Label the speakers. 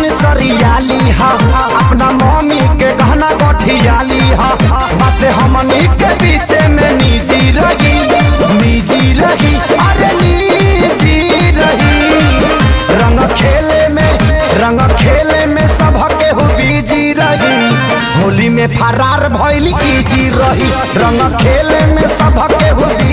Speaker 1: सामान सरियाली हा, अपना मम्मी के गहना गठियाली हा। बात हमनी के बीच में निजी रही, निजी रही, अरे निजी रही। रंग खेले में सबके हो बीजी रही, होली में फरार भइल इजी रही। रंग खेले में सबके हो